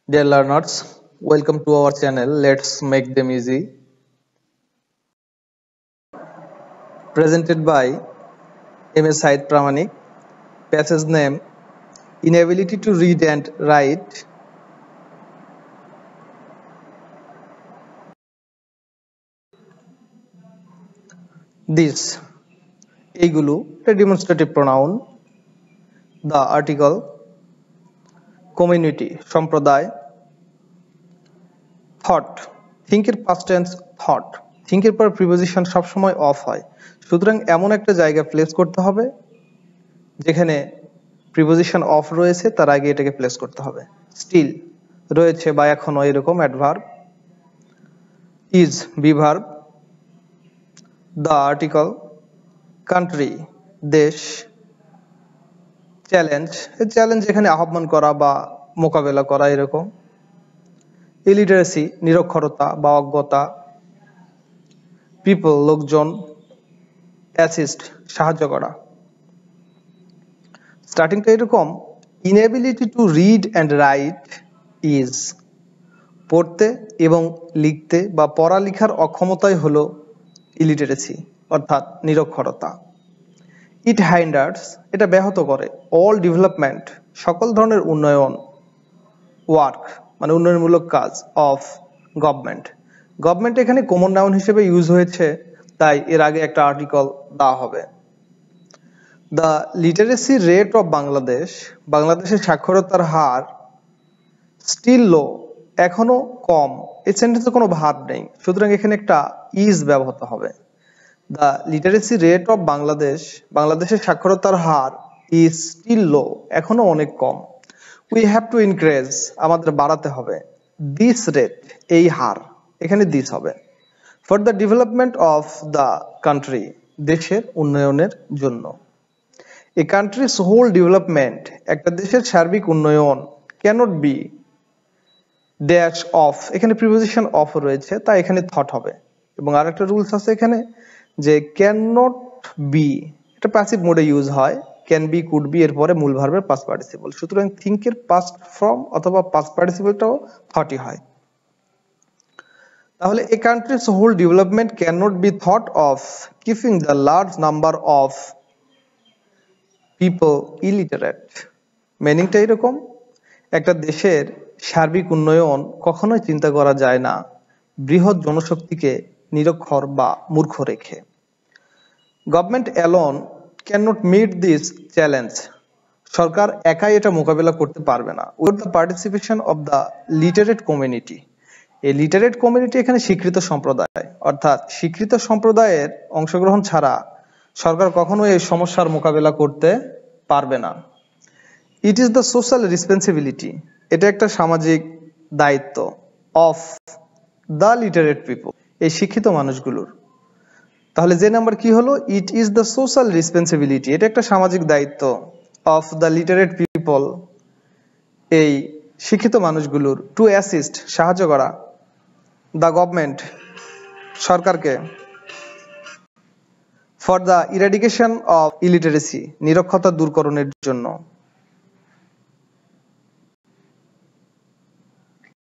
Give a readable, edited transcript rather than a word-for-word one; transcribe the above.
Dear learners, welcome to our channel. Let's make them easy. Presented by M.S. Said Pramanik. Passage name: Inability to read and write. This এইগুলো demonstrative pronoun. The article community সম্প্রদায়. Thought think এর past tense thought. think এর পর preposition সবসময় off হয়, সুতরাং এমন একটা জায়গা প্লেস করতে হবে যেখানে preposition off রয়েছে, তার আগে এটাকে প্লেস করতে হবে। still রয়েছে বা এখনো, এরকম adverb. is be verb. the article country দেশ। চ্যালেঞ্জ চ্যালেঞ্জ এখানে আহ্বান করা বা মোকাবেলা করা, এরকম। ইলিটারেসি নিরক্ষরতা বা অজ্ঞতা। পিপল লোকজন। অ্যাসিস্ট সাহায্য করা। স্টার্টিংটা এরকম: inability to read and write is পড়তে এবং লিখতে বা পড়ালেখার অক্ষমতাই হলো ইলিটারেসি অর্থাৎ নিরক্ষরতা। ইট হাইন্ডার্স এটা ব্যাহত করে অল ডেভেলপমেন্ট সকল ধরনের উন্নয়ন। ওয়ার্ক মানে উন্নয়নমূলক কাজ। অফ গভর্নমেন্ট গভর্নমেন্ট এখানে কমন নাউন হিসেবে ইউজ হয়েছে, তাই এর আগে একটা আর্টিকেল দেওয়া হবে। The literacy rate of Bangladesh বাংলাদেশের সাক্ষরতার হার স্টিল লো এখনো কম। এই সেন্টেন্সে কোনো ভার্ব নেই, সুতরাং এখানে একটা ইজ ব্যবহৃত হবে। The literacy rate of Bangladesh বাংলাদেশের সাক্ষরতার হার ইজ স্টিল লো এখনো অনেক কম। উই হ্যাভ টু ইনক্রিজ আমাদের বাড়াতে হবে। দিস রেট এই হার, এখানে দিস হবে। For the development of the country দেশের উন্নয়নের জন্য। এ কান্ট্রিজ হোল ডেভেলপমেন্ট একটা দেশের সার্বিক উন্নয়ন ক্যানট বি ড্যাশ অফ এখানে প্রিপোজিশন অফ রয়েছে, তাই এখানে থট হবে। এবং আরেকটা রুলস আছে এখানে যে ক্যান নট বি এটা প্যাসিভ মোডে ইউজ হয়। ক্যান বি কুড বি এর পরে মূল ভার্বের পাস্ট পার্টিসিপল, সুতরাং থিংক এর পাস্ট ফর্ম অথবা পাস্ট পার্টিসিপলটাও থটই হয়। তাহলে a country's whole development can not be thought of keeping the large number of people illiterate. মিনিংটা এরকম: একটা দেশের সার্বিক উন্নয়ন কখনোই চিন্তা করা যায় না বৃহৎ জনশক্তিকে নিরক্ষর বা মূর্খ রেখে। Government alone can not meet this challenge সরকার একাই এটা মোকাবেলা করতে পারবে না। With the participation of the literate community এই লিটারেট কমিউনিটি এখানে স্বীকৃত সম্প্রদায়, অর্থাৎ স্বীকৃত সম্প্রদায়ের অংশগ্রহণ ছাড়া সরকার কখনোই এই সমস্যার মোকাবেলা করতে পারবে না। It is the social responsibility এটা একটা সামাজিক দায়িত্ব। অফ দ্য লিটারেট পিপল এই শিক্ষিত মানুষগুলোর। তাহলে যে নাম্বার কি হলো? It is the social responsibility এটা একটা সামাজিক দায়িত্ব। অফ দ্য লিটারেট পিপল এই শিক্ষিত মানুষগুলোর। টু অ্যাসিস্ট সাহায্য করা। দ্য গভর্নমেন্ট সরকারকে। For the eradication of illiteracy নিরক্ষরতা দূরকরণের জন্য।